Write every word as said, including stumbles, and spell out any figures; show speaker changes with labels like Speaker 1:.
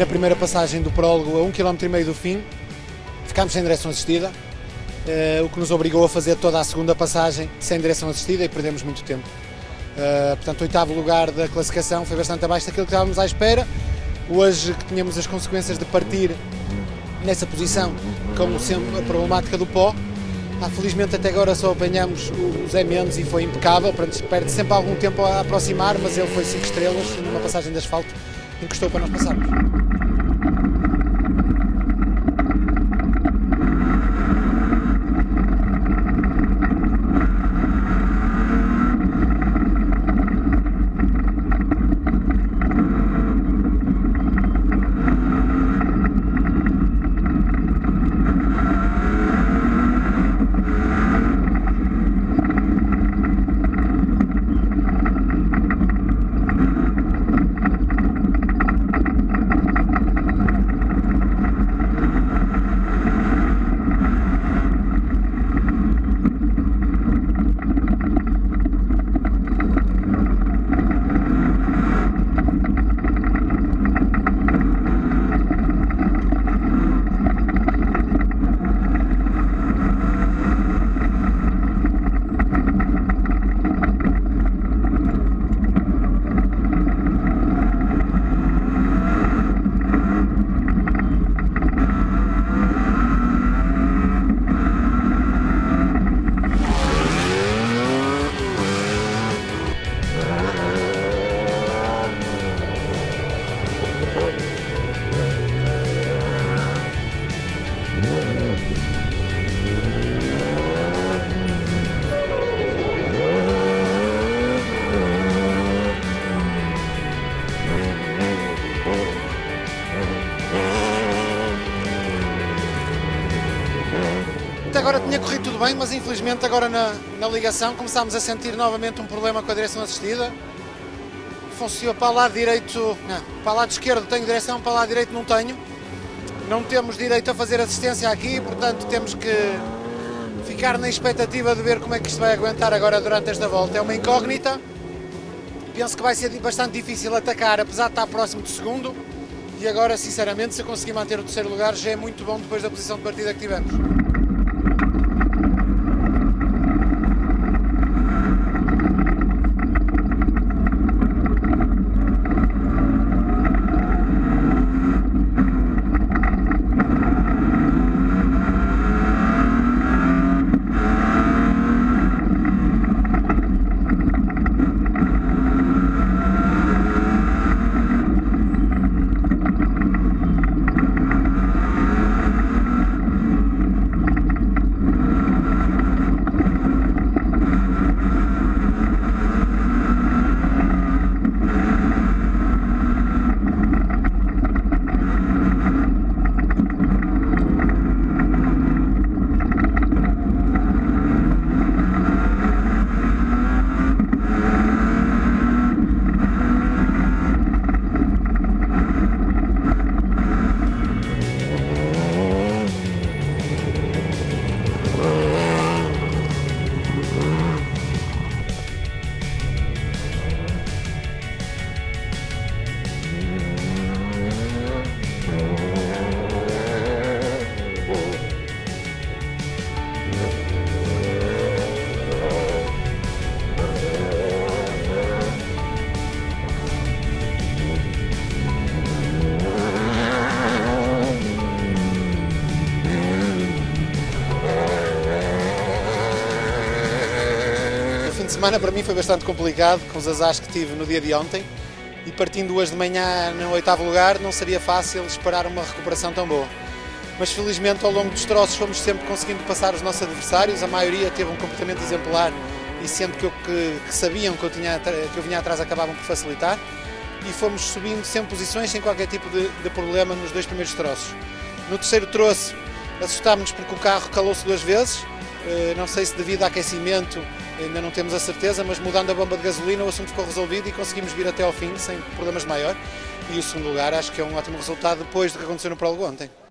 Speaker 1: primeira passagem do prólogo a um quilómetro e meio do fim, ficámos sem direção assistida, uh, o que nos obrigou a fazer toda a segunda passagem sem direção assistida e perdemos muito tempo. Uh, portanto, o oitavo lugar da classificação foi bastante abaixo daquilo que estávamos à espera. Hoje que tínhamos as consequências de partir nessa posição, como sempre a problemática do pó. Ah, felizmente até agora só apanhamos o Zé Mendes e foi impecável, perde sempre algum tempo a aproximar, mas ele foi cinco estrelas numa passagem de asfalto, encostou para nós passarmos. Agora tinha corrido tudo bem, mas infelizmente agora na, na ligação começámos a sentir novamente um problema com a direção assistida. Funciona para o lado direito, não, para o lado esquerdo tenho direção, para o lado direito não tenho. Não temos direito a fazer assistência aqui, portanto temos que ficar na expectativa de ver como é que isto vai aguentar agora durante esta volta. É uma incógnita, penso que vai ser bastante difícil atacar, apesar de estar próximo do segundo. E agora, sinceramente, se eu conseguir manter o terceiro lugar já é muito bom depois da posição de partida que tivemos. A semana para mim foi bastante complicado, com os azares que tive no dia de ontem, e partindo hoje de manhã no oitavo lugar não seria fácil esperar uma recuperação tão boa. Mas felizmente ao longo dos troços fomos sempre conseguindo passar os nossos adversários, a maioria teve um comportamento exemplar e sempre que, eu, que, que sabiam que eu, tinha, que eu vinha atrás acabavam por facilitar, e fomos subindo sempre posições sem qualquer tipo de, de problema nos dois primeiros troços. No terceiro troço assustámos-nos porque o carro calou-se duas vezes, não sei se devido a aquecimento, ainda não temos a certeza, mas mudando a bomba de gasolina o assunto ficou resolvido e conseguimos vir até ao fim sem problemas maiores. E o segundo lugar acho que é um ótimo resultado depois do que aconteceu no prólogo ontem.